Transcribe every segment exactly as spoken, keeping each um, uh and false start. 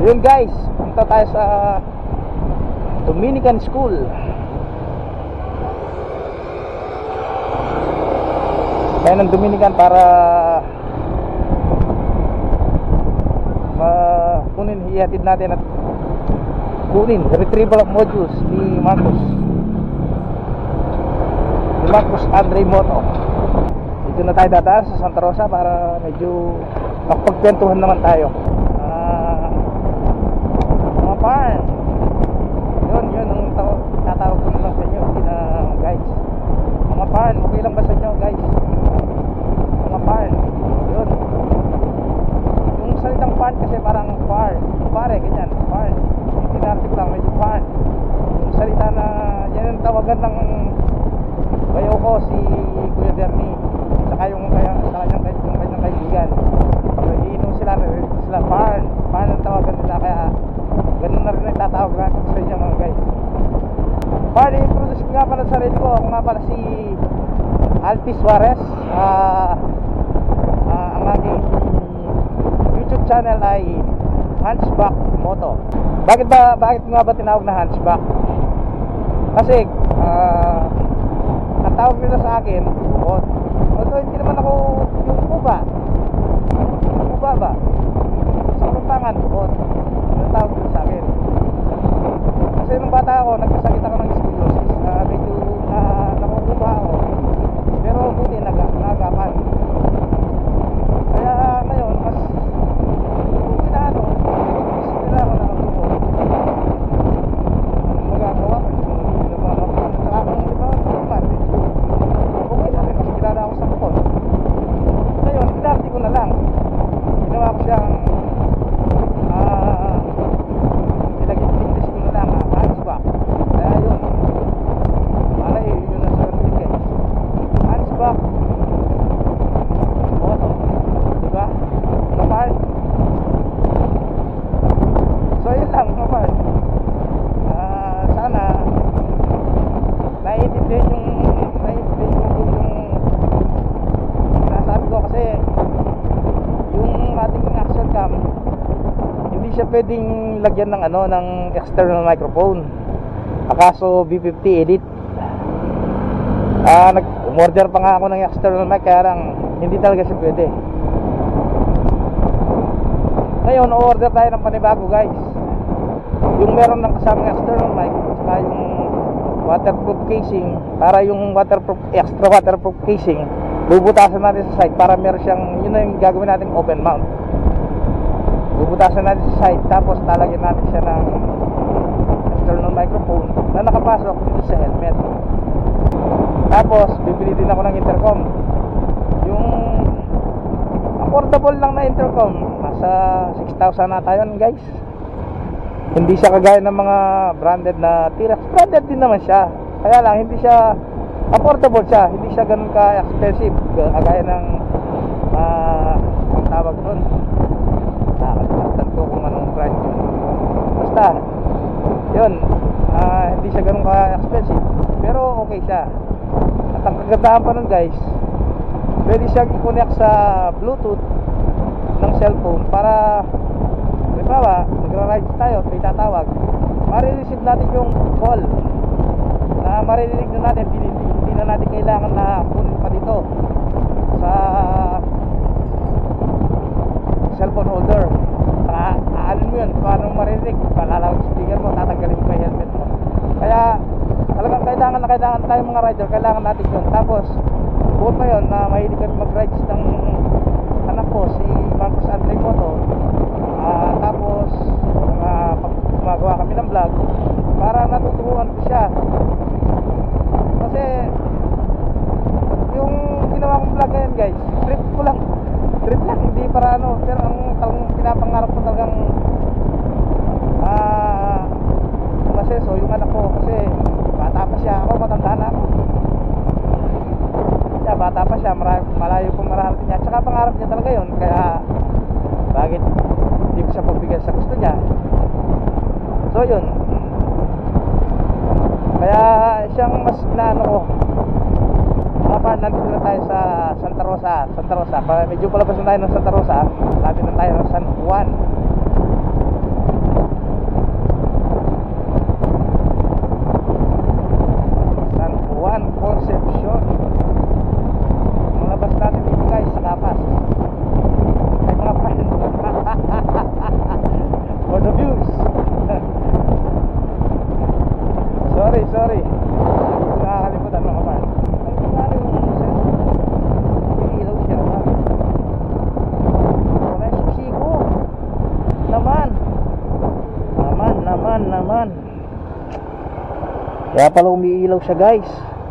Yun guys, punta tayo sa Dominican School. Tayo ng Dominican para kunin, ihatid natin at kunin retrieval of modules ni Marcos ni Marcos Andre Moto. Dito na tayo dadaan sa Santa Rosa para medyo makapagkwentuhan naman tayo. uh, mga farm, yun yun ang tatawag ko lang sa inyo. Hindi na guys, mga farm, okay lang ba sa inyo guys? Mga farm, yun yung salitang farm kasi parang farm, pare, ganyan, farm. Hindi natin lang, medyo farm. Yung salita na, yan ang tawagan ng bayo ko, si Kuya Bernie. Saka yung kaya, sa kanyang, yung kanyang kaibigan. Yung iinom sila, sila farm. Farm ang tawagan nila, kaya ganun na rin ang tatawag natin sa inyo mga guys. Farm, i-introduce ko nga pala sa sarili ko. Ako nga pala si Alpi Suarez. Ah, uh, uh, ang aking YouTube channel ay Hunchback Moto. Bakit ba bakit nga ba tinawag na Hunchback? Kasi uh, ang tawag nila sa akin, bukod. Although hindi naman ako yung kuba. Kuba ba? Sa kuntangan, bukod. Yung tawag nila sa akin. Kasi nung bata ako, nagkasakit ako ng scoliosis. Uh, medyo na uh, nakukuba ako. Pero buti nag-agapan. Kaya ngayon, mas ano, sila ako nakabuko. Ang magagawa ko, hindi na mga kapag saka kung di ba, okay na rin kasi kilala ako sa bukod. Ngayon, pinarty ko na lang. Ginawa ko siyang ah, pinag-English ko na lang, Hunchback. Kaya yun, malay, yun na sa English. Hunchback Moto, diba? Kapal. So yun lang mga par. uh, Sana naiintindihan yung naiintindihan yung yung sinasabi ko, kasi yung ating action cam hindi siya pwedeng lagyan ng ano, ng external microphone. Akaso B fifty edit. uh, Nag-order pa nga ako ng external mic, kaya lang hindi talaga siya pwede. Ngayon, order tayo ng panibago guys. Yung meron ng kasamang external mic, saka yung waterproof casing. Para yung waterproof, extra waterproof casing, bubutasan natin sa side para meron siyang, yun na yung gagawin natin, open mount. Bubutasan natin sa side, tapos talagyan natin siya ng external microphone na nakapasok dito sa helmet. Tapos bibili din ako ng intercom. Yung affordable lang na intercom, nasa six thousand na tayo guys. Hindi siya kagaya ng mga branded na T-Rex. Branded din naman siya, kaya lang hindi siya affordable siya. Hindi siya ganun ka expensive kagaya ng uh, ang tawag doon, nakakalimutan ko kung anong brand yun. Basta yun, uh, hindi siya ganun ka expensive, pero okay siya. At ang kagandahan pa nun guys, pwede siyang i-connect sa Bluetooth ng cellphone para, halimbawa, nagra-ride tayo, may tatawag, marireceive natin yung call na maririnig na natin. Hindi, hindi na natin kailangan na kunin pa dito sa cellphone holder. Saka, aanin mo yun, paano maririnig, palalawag speaker mo, tatanggalin mo pa yung helmet mo. Kaya, talagang kailangan na kailangan tayo mga rider, kailangan natin yun. Tapos, buot pa yun na mahilig kami mag-rides ng anak ko, si Marcos Andre Moto. uh, Tapos uh, gumagawa kami ng vlog para natuturuan ko siya. Kasi yung ginawa kong vlog ngayon guys, trip ko lang, trip lang, hindi para ano. Pero ang talagang pinapangarap ko talagang uh, maseso yung anak ko. Kasi bata pa siya, ako matanda na ako. Siya, bata pa siya, malayo pong mararating niya. Tsaka pangarap niya talaga yun. Kaya bakit hindi ko siya pagbigyan sa gusto niya? So yun, kaya siyang mas inaano ko. Mga pa, nandito na tayo sa Santa Rosa. Santa Rosa, medyo palabas na tayo ng Santa Rosa. Lapit na tayo ng San Juan. naman. Naman, naman, naman. Kaya pala umiilaw siya, guys.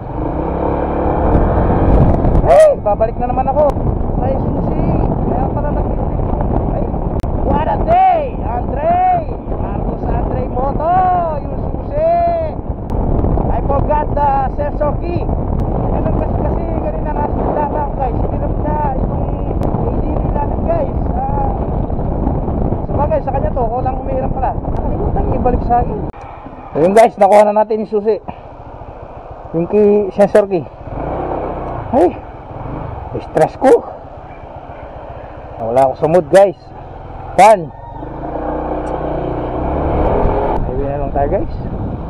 Hey, babalik na naman ako. Ay, susi. Kaya pala nag-flip. Ay, what a day, Andre. Marcos Andre Moto, yung susi. I forgot the sensor key. Ganun kasi kasi ganun na nasa lang ako, guys. Hinirap na itong A D V natin, guys. Ah, sabagay, sa kanya to, ako lang umihiram pala. Nakalimutan ibalik sa akin. So yun, guys, nakuha na natin yung susi. Yung key, sensor key. Ay, stress ko. Wala ako sa mood, guys. Fun. Highway na lang tayo, guys.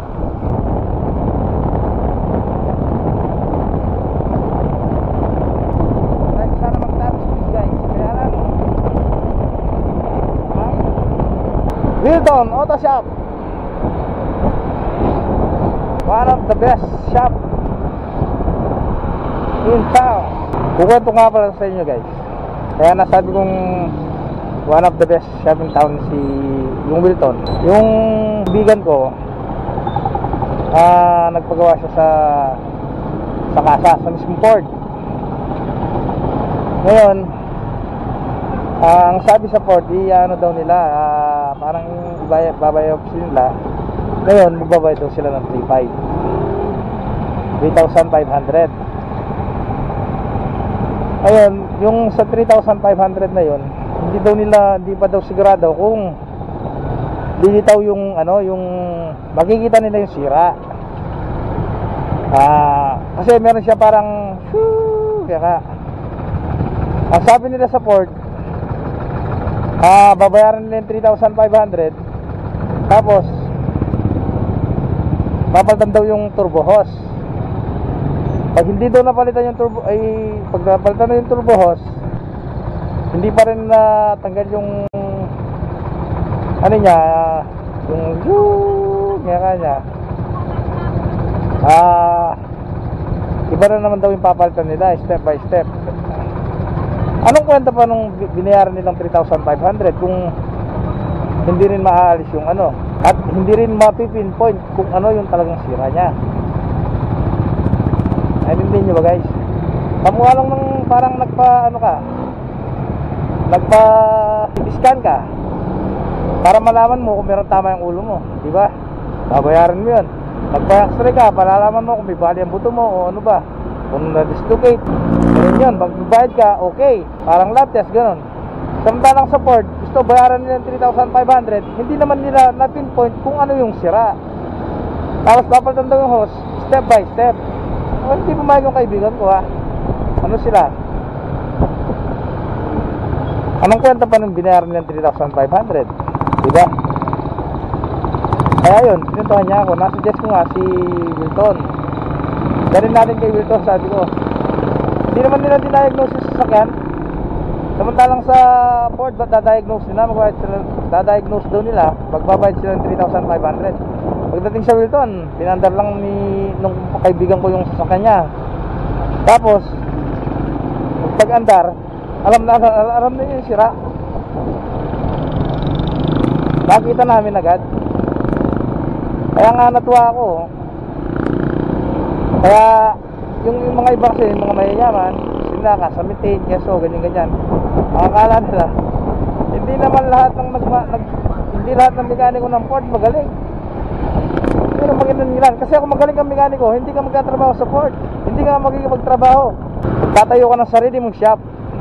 Sana magtapos this, guys. Kaya lang Wilton Auto Shop, one of the best shop in town. Kukwento nga pala sa inyo, guys. Kaya nasabi kong one of the best shop in town si yung Wilton. Yung bigan ko, ah, nagpagawa siya sa sa kasa, sa mismong Ford. Ngayon, ah, ang sabi sa Ford, i ano daw nila, ah, parang babayad nila. Ngayon, magbabayad daw sila ng three thousand five hundred. Ayun, yung sa three thousand five hundred na yun, hindi daw nila, hindi pa daw sigurado kung lilitaw yung ano, yung makikita nila yung sira. Ah, kasi meron siya parang shoo, kaya ang sabi nila sa Ford, ah, babayaran nila yung three thousand five hundred. Tapos papalitan daw yung turbo hose. Pag hindi daw napalitan yung turbo, ay pag napalitan na yung turbo hose, hindi pa rin natanggal yung ano niya, yung yung nga kanya. Ah, iba na naman daw yung papalitan nila, step by step. Anong kwenta pa nung binayaran nilang three thousand five hundred kung hindi rin maaalis yung ano, at hindi rin mapipinpoint kung ano yung talagang sira niya? Ay, hindi nyo ba, guys? Kamukha lang ng parang nagpa ano ka, nagpa scan ka para malaman mo kung meron tama yung ulo mo, di ba? Babayaran mo yun. Nagpa x-ray ka, palalaman mo kung may bali ang buto mo o ano ba, kung na-dislocate. Ganun yun, magbabayad ka, okay, parang lab test, ganun. Samantalang sa Ford, gusto bayaran nila three thousand five hundred, hindi naman nila na-pinpoint kung ano yung sira. Tapos papalitan daw yung hose, step by step. O, hindi pumayag yung kaibigan ko, ha. Ano sila? Anong kwenta pa nung binayaran nila three thousand five hundred? Diba? Kaya yun, pinuntuhan niya ako. Nasuggest ko nga si Wilton. Galing natin kay Wilton, sabi ko, hindi naman nila diniagnose sa sakyan. Samantalang sa Ford, ba't dadiagnose nila? Magbayad sila, dadiagnose daw nila, magbabayad sila ng three thousand five hundred. Pagdating sa Wilton, pinandar lang ni nung kaibigan ko yung sasakyan niya. Tapos pag-andar, alam na alam na yung sira. Nakita namin agad. Kaya nga natuwa ako. Kaya yung, yung mga iba kasi, yung mga mayayaman, sila kasamitin, keso, ganyan-ganyan. Ang akala nila, hindi naman lahat ng nag, nag hindi lahat ng mekaniko ng Ford magaling. Pero maginan nila. Kasi ako magaling kang mekaniko, hindi ka magkatrabaho sa Ford, hindi ka magkikipagtrabaho. Tatayo ka ng sarili mong shop.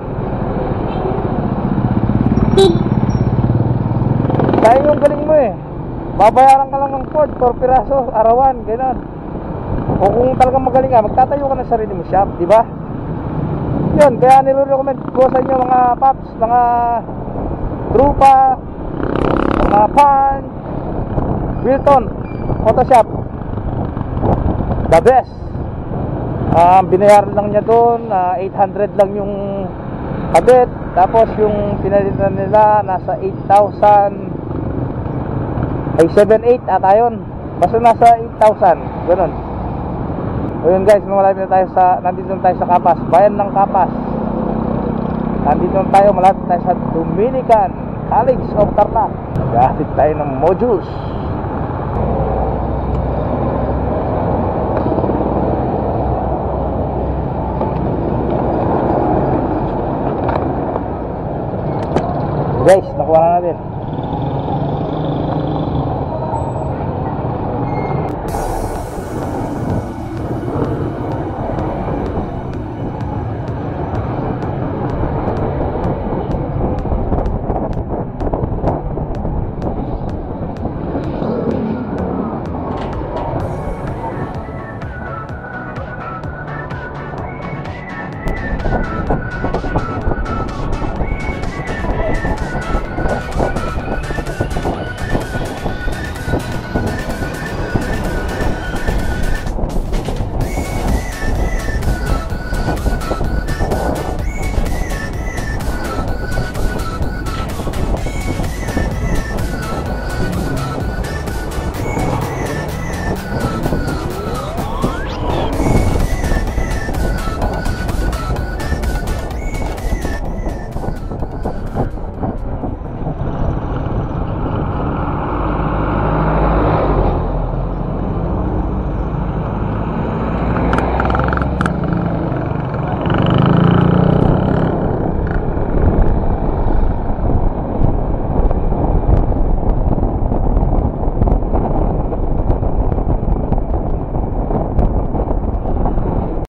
Kaya yung galing mo eh, babayaran ka lang ng Ford per piraso, arawan, gano'n. O kung talagang magaling ka, magtatayo ka ng sarili mong shop, di ba? Yun, kaya nire-recommend ko sa inyo mga paps, mga trupa, mga pan, Wilton Auto Shop, the best. Uh, binayaran lang niya doon, uh, eight hundred lang yung kabit. Tapos yung pinalitan nila nasa eight thousand, ay seven eight ata yun. Basta nasa eight thousand, ganun. O yun guys, malapit na tayo sa, nandito na tayo sa Kapas, bayan ng Kapas. Nandito na tayo, malapit tayo sa Dominican College of Tarlac. Naghahatid tayo ng modules. Guys, nakuha na natin.